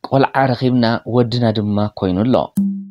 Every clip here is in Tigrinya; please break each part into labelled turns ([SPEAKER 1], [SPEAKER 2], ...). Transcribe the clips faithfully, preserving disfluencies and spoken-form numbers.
[SPEAKER 1] ቆልዓ ረኺብና ወድና ድማ ኮይኑ ኣሎ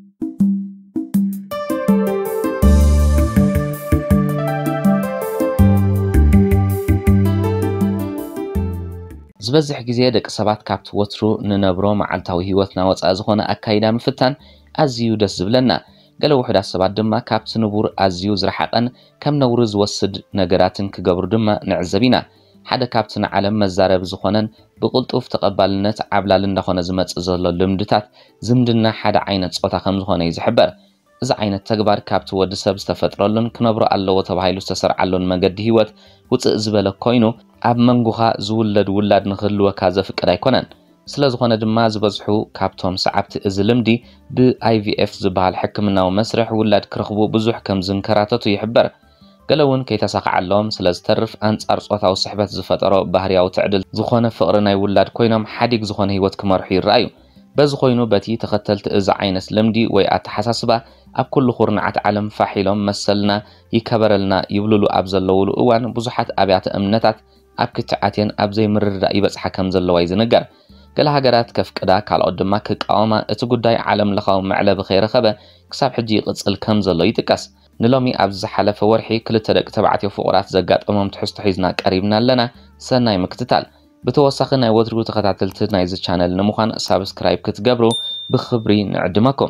[SPEAKER 1] ዝበዝሕ ግዜ ደቂ ሰባት ካብቲ ወትሩ ንነብሮ መዓልታዊ ህይወትና ወፃእ ዝኾነ ኣካይዳ ምፍታን ኣዝዩ ደስ ዝብለና ገለ ውሑዳት ሰባት ድማ ካብቲ ንቡር ኣዝዩ ዝረሓቐን ከም ነውሪ ዝወስድ ነገራትን ክገብሩ ድማ ንዕዘብ ኢና ሓደ ካብቲ ንዓለም መዛረብ ዝኾነን ብቁልጡፍ ተቐባልነት ዓብላል እንዳኾነ ዝመጽእ ዘሎ ልምድታት ዝምድና ሓደ ዓይነት ጾታ ከም ዝኾነ ይዝሕበር እዚ ዓይነት ተግባር ካብቲ ወዲ ሰብ ዝተፈጥረሉን ክነብሮ ኣለዎ ተባሂሉ ዝተሰርዓሉን መንገዲ ህይወት ውፅእ ዝበለ ኮይኑ ኣብ መንጎኻ ዝውለድ ውላድ ንኽህልወካ ዘፍቅድ ኣይኮነን ስለዝኾነ ድማ ዝበዝሑ ካብቶም ሰዓብቲ እዚ ልምዲ ብኣይቪኤፍ ዝበሃል ሕክምናዊ መስርሕ ውላድ ክረኽቡ ብዙሕ ከም ዝንከራተቱ ይሕበር ገለ እውን ከይተሳኽዓሎም ስለ ዝተርፍ ኣንጻር ጾታዊ ስሕበት ዝፈጠሮ ባህርያዊ ትዕድል ዝኾነ ፍቕሪ ናይ ውላድ ኮይኖም ሓዲግ ዝኾነ ህይወት ክመርሑ ይረኣዩ በዚ ኮይኑ በቲ ተኸተልቲ እዚ ዓይነት ልምዲ ወይ ኣተሓሳስባ ኣብ ኩሉ ኩርናዓት ዓለም ፋሒሎም መሰልና ይከበረልና ይብልሉ ኣብ ዘለውሉ እዋን ብዙሓት ኣብያተ እምነታት ኣብ ክትዓትየን ኣብ ዘይምርዳእ ይበፅሓ ከም ዘለዋ ይዝነገር ገለ ሃገራት ከፍቅዳ ካልኦት ድማ ክቃወማ እቲ ጉዳይ ዓለም ለኻዊ መዕለቢ ከይረኸበ ክሳብ ሕጂ ይቕፅል ከም ዘሎ ይጥቀስ ንሎሚ ኣብ ዝሓለፈ ወርሒ ክልተ ደቂ ተባዕትዮ ፍቑራት ዘጋጠሞም ትሕዝቶ ሒዝና ቀሪብና ኣለና ሰናይ ምክትታል ብተወሳኺ ናይ ወትሩ ተኸታተልቲ ናይዚ ቻነል ንምዃን ሳብስክራይብ ክትገብሩ ብኽብሪ ንዕድመኩም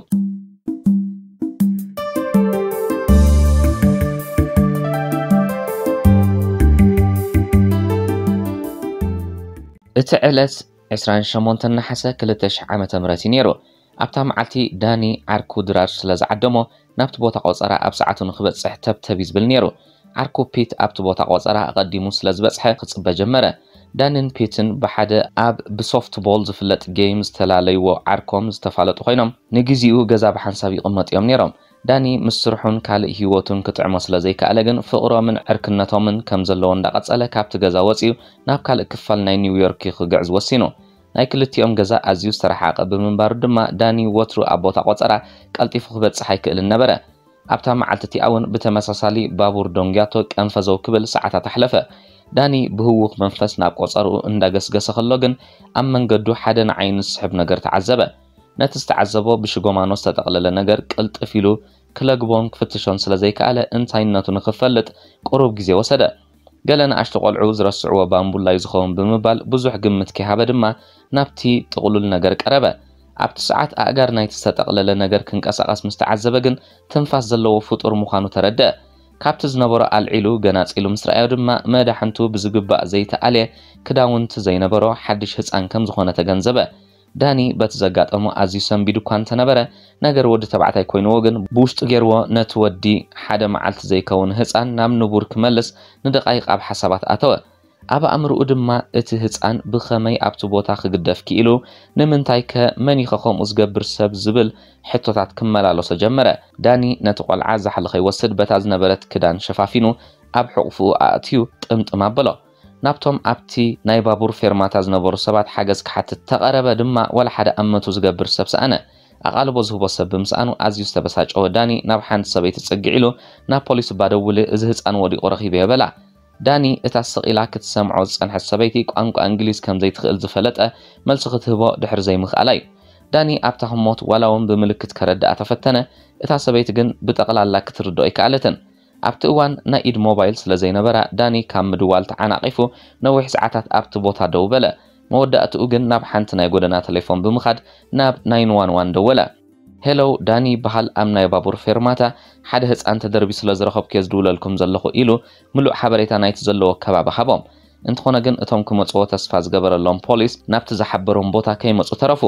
[SPEAKER 1] እቲ ዕለት عشرين وثمانية نحس ክልተ ሽሕ ዓመተ ምህረት ነይሩ ኣብታ መዓልቲ ዳኒ ዓርኩ ድራር ስለ ዝዓደሞ ናብቲ ቦታ ቆፀራ ኣብ ሰዓቱ ንኽበፅሕ ተብተብ ይዝብል ነይሩ ዓርኩ ፒት ኣብቲ ቦታ ቆፀራ ኣቐዲሙ ስለ ዝበፅሐ ክፅበ ጀመረ ዳንን ፒትን ብሓደ ኣብ ብሶፍትቦል ዝፍለጥ ጌም ዝተላለይዎ ዓርኮም ዝተፋለጡ ኮይኖም ንግዚኡ ገዛ ብሓንሳብ ይቕመጡ እዮም ነይሮም ዳኒ ምስ ስርሑን ካልእ ህይወቱን ክትዕሞ ስለ ዘይከኣለ ግን ፍቕሮምን ዕርክነቶምን ከም ዘለዎ እንዳቐፀለ ካብቲ ገዛ ወፂኡ ናብ ካልእ ክፋል ናይ ኒውዮርክ ክግዕዝ ወሲኑ ናይ ክልቲኦም ገዛ ኣዝዩ ዝተረሓቐ ብምንባሩ ድማ ዳኒ ወትሩ ኣብ ቦታ ቆፀራ ቀልጢፉ ክበፅሕ ኣይክእልን ነበረ ኣብታ መዓልቲ እቲኣ እውን ብተመሳሳሊ ባቡር ዶንግያቶ ቀንፈዘው ክብል ሰዓታት ኣሕለፈ ዳኒ ብህውኽ መንፈስ ናብ ቆፀሩ እንዳገስገሰ ከሎ ግን ኣብ መንገዱ ሓደ ንዓይኑ ዝስሕብ ነገር ተዓዘበ ነቲ ዝተዓዘቦ ብሽጎማኖ ዝተጠቕለለ ነገር ቅልጥፍ ኢሉ ክለግቦን ክፍትሾን ስለ ዘይከኣለ እንታይነቱ ንኽፈልጥ ቁሩብ ግዜ ወሰደ ገለ ንኣሽቱ ቆልዑ ዝረስዕዎ ባምቡላይ ዝኸውን ብምባል ብዙሕ ግምት ከይሃበ ድማ ናብቲ ጥቕሉል ነገር ቀረበ ኣብቲ ሰዓት ኣእጋር ናይቲ ዝተጠቕለለ ነገር ክንቀሳቐስ ምስ ተዓዘበ ግን ትንፋስ ዘለዎ ፍጡር ምዃኑ ተረድአ ካብቲ ዝነበሮ ኣልዒሉ ገናፂሉ ምስ ረኣዮ ድማ መድሓንቱ ብዝግባእ ዘይተኣልየ ክዳውንቲ ዘይነበሮ ሓድሽ ህፃን ከም ዝኾነ ተገንዘበ ዳኒ በቲ ዘጋጠሞ ኣዝዩ ሰንቢዱ እኳ እንተነበረ ነገር ወዲ ተባዕታይ ኮይኑዎ ግን ብውሽጡ ገይርዎ ነቲ ወዲ ሓደ መዓልቲ ዘይከውን ህፃን ናብ ንቡር ክመልስ ንደቃይቕ ኣብ ሓሳባት ኣተወ ኣብ ኣእምርኡ ድማ እቲ ህፃን ብኸመይ ኣብቲ ቦታ ክግደፍ ክኢሉ ንምንታይ ከ መን ኢኸ ከምኡ ዝገብር ሰብ ዝብል ሕቶታት ክመላለሶ ጀመረ ዳኒ ነቲ ቆልዓ ዛሕሊ ከይወስድ በታ ዝነበረት ክዳን ሸፋፊኑ ኣብ ሕቑፉኡ ኣእትዩ ጥምጥም ኣበሎ ናብቶም ኣብቲ ናይ ባቡር ፌርማታ ዝነበሩ ሰባት ሓገዝ ክሓትት ተቐረበ ድማ ወላ ሓደ ኣመቱ ዝገብር ሰብ ሰኣነ ኣቓልቦ ዝህቦ ሰብ ብምስኣኑ ኣዝዩ ዝተበሳጨወ ዳኒ ናብ ሓንቲ ሰበይቲ ጽግዕ ኢሉ ናብ ፖሊስ ባደውል እዚ ህፃን ወዲቑ ረኺበ የበላ ዳኒ እታ ስቂላ ክትሰምዖ ዝጸንሐት ሰበይቲ ቋንቋ እንግሊዝ ከም ዘይትኽእል ዝፈለጠ መልሲ ክትህቦ ድሕሪ ዘይምኽኣላ እዩ ዳኒ ኣብታ ህሞት ዋላውን ብምልክት ከረዳኣ ተፈተነ እታ ሰበይቲ ግን ብጠቕላላ ክትርድኦ ኣይከኣለትን ኣብቲ እዋን ናይ ኢድ ሞባይል ስለ ዘይነበራ ዳኒ ካብ ምድዋል ተዓናቒፉ ነዊሕ ሰዓታት ኣብቲ ቦታ ደው በለ መወዳእትኡ ግን ናብ ሓንቲ ናይ ጎደና ቴሌፎን ብምኻድ ናብ ናይን ዋን ዋን ደወለ ሄሎ ዳኒ በሃል ኣብ ናይ ባቡር ፌርማታ ሓደ ህፃን ተደርቢ ስለ ዝረኸብኩ ዝድውለልኩም ዘለኹ ኢሉ ምሉእ ሓበሬታ ናይቲ ዘለዎ ከባቢ ሃቦም እንትኾነ ግን እቶም ክመፅዎ ተስፋ ዝገበረሎም ፖሊስ ናብቲ ዝሓበሮም ቦታ ከይመፁ ተረፉ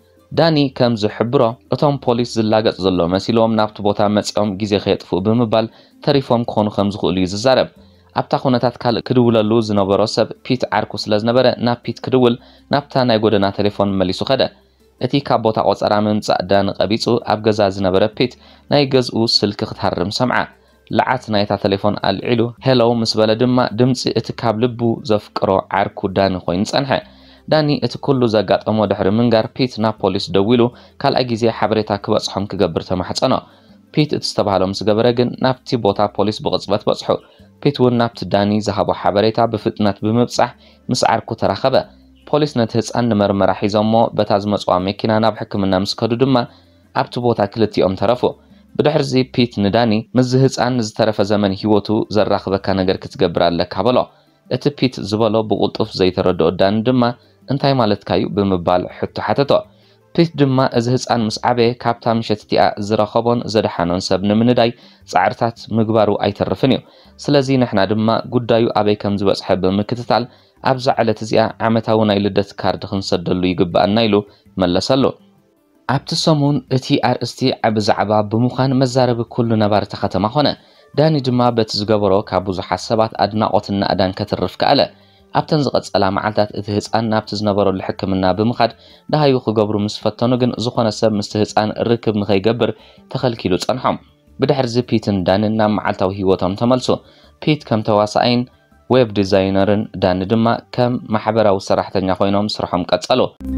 [SPEAKER 1] ዳኒ ከም ዝሕብሮ እቶም ፖሊስ ዝላገጽ ዘሎ መሲሎም ናብቲ ቦታ መፅኦም ግዜ ከየጥፍኡ ብምባል ተሪፎም ክኾኑ ከም ዝኽእሉ እዩ ዝዛረብ ኣብታ ኩነታት ካልእ ክድውለሉ ዝነበሮ ሰብ ፒት ዓርኩ ስለ ዝነበረ ናብ ፒት ክድውል ናብታ ናይ ጎደና ቴሌፎን መሊሱ ኸደ እቲ ካብ ቦታ ቆፀራ ምምፃእ ዳኒ ቀቢፁ ኣብ ገዛ ዝነበረ ፒት ናይ ገዝኡ ስልኪ ክትሃርም ሰምዓ لعت نايتا تليفون العلو هلو مسبله دما دمصي ات كاب لبو زفقرو عركو دان خوين صنحه داني ات كله زغاطمو دحر منغار بيت نا بوليس دويلو كال اغيزي حبريتا كبصحم كغبر تمحصنو بيت استبالهم سغبرغن نابتي بوتا بوليس بقصبت بصحو بيت ون نابت داني زهبو حبريتا بفطنت بمبصح مس عركو ترخبه ፖሊስ ነቲ ህፃን ንመርመራ ሒዞሞ በታ ዝመጽዋ መኪና ናብ ሕክምና ምስ ከዱ ድማ ኣብቲ ቦታ ክልቲኦም ተረፉ ብድሕርዚ ፒት ንዳኒ ምዝ ህፃን ዝተረፈ ዘመን ህይወቱ ዘራኽበካ ነገር ክትገብር ኣለካ በሎ እቲ ፒት ዝበሎ ብቁልጡፍ ዘይተረድኦ ዳኒ ድማ እንታይ ማለትካዩ ብምባል ሕቱ ሓተቶ ፒት ድማ እዚ ህፃን ምስ ዓበየ ካብታ ምሸት እቲኣ ዝረኸቦን ዘድሓኖን ሰብ ንምንዳይ ጻዕርታት ምግባሩ ኣይተርፍን እዩ ስለዚ ንሕና ድማ ጉዳዩ ኣበይ ከም ዝበጽሐ ብምክትታል ኣብዛ ዕለት እዚኣ ዓመታዊ ናይ ልደት ካርድ ክንሰደሉ ይግባአና ኢሉ መለሰሉ ኣብቲ ሰሙን እቲ ኣርእስቲ ዓብ ዛዕባ ብምዃን መዛረቢ ኩሉ ነባርቲ ከተማ ኾነ ዳኒ ድማ በቲ ዝገበሮ ካብ ብዙሓት ሰባት ኣድናቆትና ኣዳን ከትርፍ ከኣለ ኣብተን ዝቐጸላ መዓልታት እቲ ህፃን ናብቲ ዝነበረሉ ሕክምና ብምኻድ ዳሃዩ ክገብሩ ምስ ፈተኑ ግን ዝኾነ ሰብ ምስቲ ህፃን ርክብ ንኸይገብር ተኸልኪሉ ጸንሖም ብድሕርዚ ፒትን ዳንን ናብ መዓልታዊ ህይወቶም ተመልሱ ፒት ከም ተዋሳኣይን ዌብ ዲዛይነርን ዳኒ ድማ ከም ማሕበራዊ ሰራሕተኛ ኮይኖም ስርሖም ቀጸሉ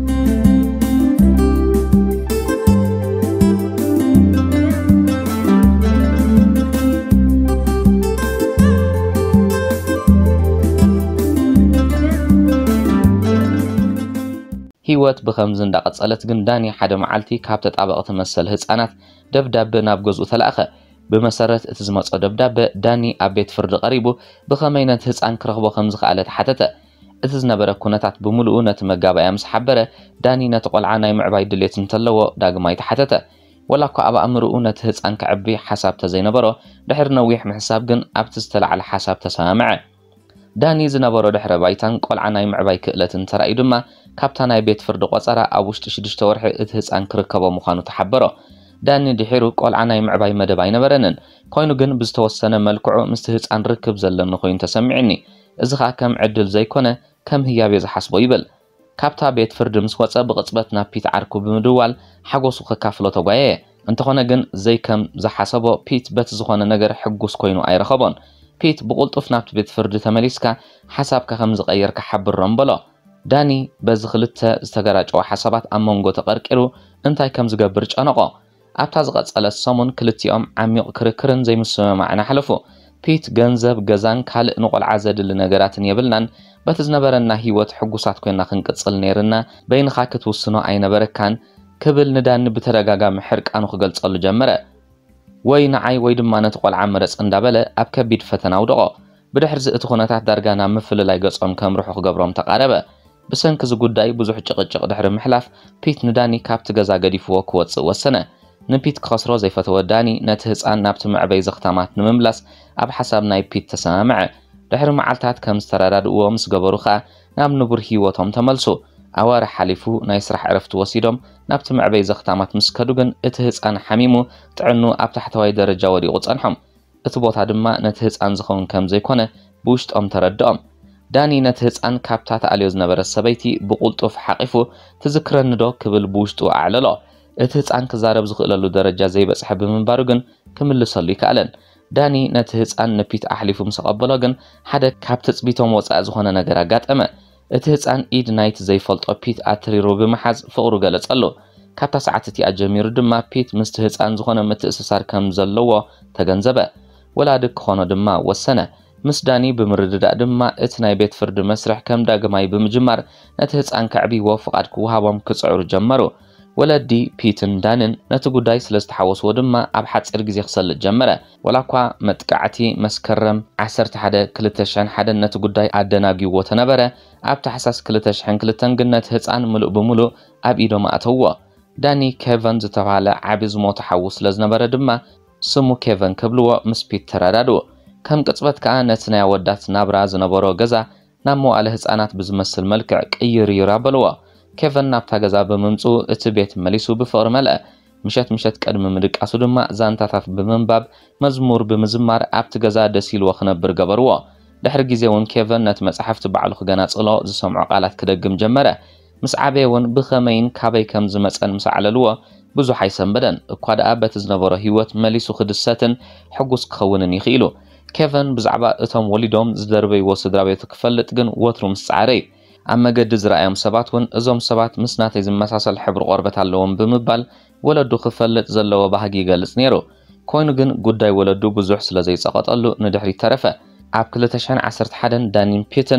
[SPEAKER 1] ህይወት ብኸምዝ እንዳቀጸለት ግን ዳኒ ሓደ መዓልቲ ካብ ተጣበቕቲ መሰል ህፃናት ደብዳቤ ናብ ገዝኡ ተላእኸ بمسارات اتزمات دبداب داني أبيت فرد قريبو بخمينة هزان كرخبو خمز خالت حتتا اتزنا برا كونتات بملؤو نتمقاب ايامس حبرة داني نتقل عاناي معباي دليت نتلو داقمايت حتتا ولاكو أبا أمرؤو نتهزان كعبي حساب تزين برا دحر نويح محساب جن أبتستل على حساب تسامع داني زنبرو دحر بايتان قل عاناي معباي كئلة ترأي دما كابتاناي بيت فرد قصارا أوش تشدش تورح اتهزان كركبو مخانو تحبرو داني دحيرو قول عناي معباي مدباي نبرنن كوينو جن بزتوسنه ملكعو مستهز عن ركب زلن خوين تسمعني إذا كم عدل زي كونه كم هي بيز حسبو يبل كابتا بيت فرد مسواتsa بقصبتنا بيت عركو بمدوال حقوسو كافلو توغايه انت خونه جن زي كم زحسبو بيت بت زخونه نجر حقوس كوينو ايرخبون بيت بقولطف نابت بيت فرد تمليسكا حسابك خمز غير كحبر رمبلو داني بزغلته استغراجو حسابات امونغو تقرقرو انتي كم زغبر ጨنقو أبتا زغصله سمون كلتيኦም عميق كركرن زي مسمعنا حلفو بيت ገንዘብ ገዛን ካልእ ንቆልዓ ዘድሊ ነገራትን የብልናን በቲ ዝነበረና ህይወት ሕጉሳት ኮይና ክንቅጽል ነይርና በይንኻ ክትውስኖ ኣይነበረካን ክብል ንዳኒ ብተደጋጋሚ ሕርቃኑ ክገልጸሉ ጀመረ ወይ ንዓይ ወይ ድማ ነቲ ቆልዓ መረጽ እንዳበለ ኣብ ከቢድ ፈተና ውድቆ ብድሕርዚ እቲ ኩነታት ዳርጋና ምፍልላይ ገጾም ከምርሑ ክገብሮም ተቃረበ ብሰንኪ ዝጉዳይ ብዙሕ ጭቅጭቅ ድሕሪ ምሕላፍ ፒት ንዳኒ ካብቲ ገዛ ገዲፍዎ ክወፅእ ወሰነ نبيت خسرو زي فتوداني نتهزان نابت معبي زختامات نمملس أب حساب ناي بيت تسامع دحر معالتات كم استراراد ومس قبروخا ناب نبور هيوتهم تملسو أوار حليفو نايسرح عرفت وسيدهم نابت معبي زختامات مسكدوغن اتهزان حميمو تعنو أب تحتواي درجة وري غطانحم اتبوت هادما نتهزان زخون كم زي كونه بوشت أم تردام داني نتهزان كابتات أليوز نبر السبيتي بقولتوف حقيفو تذكرن ندو كبل بوشتو أعللو اتهزان كزارب زخللو درجة زي بسحب من باروغن كملسلو يكالن داني نتهزان نبيت أحليفو مسقبلو جن حدا كابتت بيتو موصع زخونا نجر قاتما اتهزان ايد نايت زي فلطو بيت اتريرو بمحاز فقرو قلصلو كابتا ساعتتي اجميرو دما بيت مستهزان زخونا متأسسار كم زلو تغنزبه ولا دك خونو دما وسنه مس داني بمرددا دما اتناي بيت فرد مسرح كم داغماي بمجمار نتهزان كعبي وفقاد كوهابم كصعور جمرو ولدي بيتن دانن نتقوداي سلستحوس ودما أب حصر غزي خسل جمره ولاكوا متقعتي مسكرم عشرة حدا كلتشحن حدا نتقوداي ادناغي وتنبره أب تحساس كلتشحن كلتن جنت هصان ملؤ بملؤ أب ايدو ما اتوا داني كيفن زتباله عبز متحوس لزنبره دما سمو كيفن كبلو مس بيت ترادادو كم قصبت كانت نيا ودات نابرا زنبرو غزا نامو على هصانات بزمسل ملكع قير يرابلوا كيفن نابتا غزا بممصو ات بيت مليسو بفقر ملأ مشات مشات قدم مدقاسو دما زانتاتات بمنباب مزمور بمزمار ابت غزا دسيل وخنبر غبروا دحر غيزيون كيفن نت مصحفت بعلو خغناصلو زسمعو قالات كدغم جمره مسعبيون بخمين كابي كم زمصن مسعللوا بزو حيسن بدن اكواد ابت زنبره هيوت مليسو خدستن حقوس كخونن يخيلو كيفن بزعبا اتم وليدوم زدربي وسدرابيت كفلت جن وترو مسعري أما قد زرعيهم سباتون ازوم سبات مسناتي زمساسل حبر قربت اللوم بمبال ولدو خفلت زلو بحقي قالس نيرو كوينو جن قداي ولدو بزوح سلازي سقط اللو ندحري ترفه عاب كل تشان عسرت حدن دانين بيتن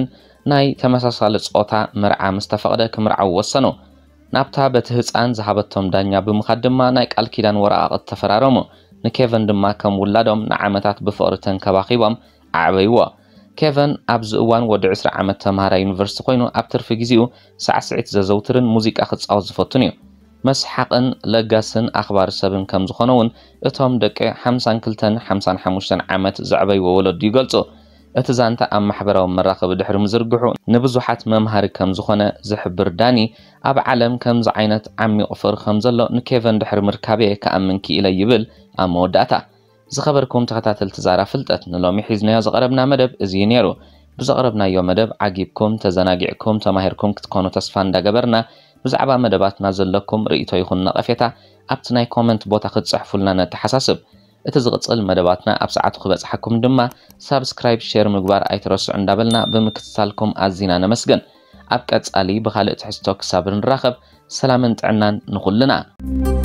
[SPEAKER 1] ናይ ተመሳሳሊ ጾታ መርዓ ምስተፈቀደ ክምርዓው ወሰኑ ናብታ በቲ ህፃን ዝሃበቶም ዳኛ ብምኻድ ድማ ናይ ቃል ኪዳን ወረቃቅቲ ተፈራረሙ ንኬቨን ድማ ከም ውላዶም ንዓመታት ብፍቅሪ ተንከባኺቦም ዓበይዎ ኬቨን ኣብዚ እዋን ወዲ عشرين ዓመት ተማሃራይ ዩኒቨርሲቲ ኮይኑ ኣብ ትርፊ ግዚኡ ሳዕስዒት ዘዘውትርን ሙዚቃ ክጻወት ዝፈቱን እዩ መስሓቅን ለጋስን ኣኽባር ሰብን ከም ዝኾነውን እቶም ደቂ خمسة وخمسين خمسة وخمسين ዓመት ዘዕበይዎ ወለዱ ይገልጹ እቲ ዛንታ ኣብ ማሕበራዊ መራኸቢ ድሕሪ ምዝርግሑ ንብዙሓት መምሃሪ ከም ዝኾነ ዝሕብር ዳኒ ኣብ ዓለም ከምዚ ዓይነት ዓሚቕ ፍቅሪ ከም ዘሎ ንኬቨን ድሕሪ ምርካቤ ከኣምን ክኢለ ይብል ኣብ መወዳእታ ዝኸበርኩም ተኸታተልቲ ዛራ ፍልጠት ንሎሚ ሒዝናዮ ዝቐረብና መደብ እዚ ነይሩ ብዘቕረብናዮ መደብ ዓጊብኩም ተዘናጊዕኩም ተማሂርኩም ክትኮኑ ተስፋ እንዳገበርና ብዛዕባ መደባትና ዘለኩም ርእይቶ ይኹን ነቐፌታ ኣብቲ ናይ ኮመንት ቦታ ክትጽሕፉልና ነተሓሳስብ እቲ ዝቕጽል መደባትና ኣብ ሰዓቱ ክበጽሐኩም ድማ ሳብስክራይብ ሼር ምግባር ኣይትረስዑ እንዳበልና ብምክትታልኩም ኣዚና ነመስግን ኣብ ቀጻሊ ብኻልእ ትሕዝቶ ክሳብ ንራኸብ ሰላምን ጥዕናን ንኹልና